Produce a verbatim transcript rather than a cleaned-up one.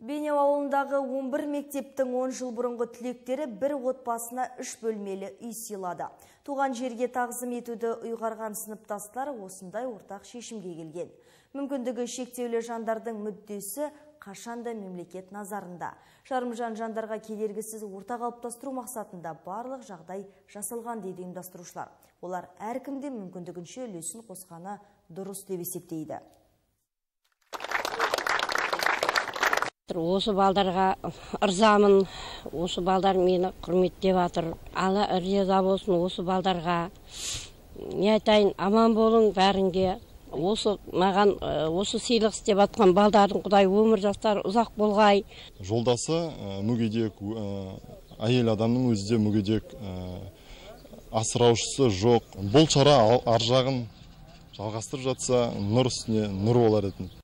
Бейнеу ауылындағы он бір мектептің он жыл бұрынғы түлектері бір отбасына үш бөлмелі үй сыйлады. Туған жерге тағзым етуді ұйғарған сыныптастар осындай ортақ шешімге келген. Мүмкіндігі шектеулі жандардың мүддесі қашанда мемлекет назарында. Жарымжан жандарға кедергісіз орта қалыптастыру мақсатында барлық жағдай жасалған дейді ұйымдастырушылар. Олар әркімде мүмкіндігінше үлесін қосқаны дұрыс деп есептейді. Осы балдарға ырзамын, осы балдар мені құрметтеп жатыр. Алла риза болсын осы балдарға. Не айтайын, аман болың бәріңге. Осы маған осы сыйлық істеп жатқан балдардың Құдай өмір жастары ұзақ болғай. Жолдасы мүгедек, әйел адамның өзі де мүгедек, асыраушысы жоқ. Бұл шара ар жағын жалғастырып жатса, нұр үстіне нұр болар еді.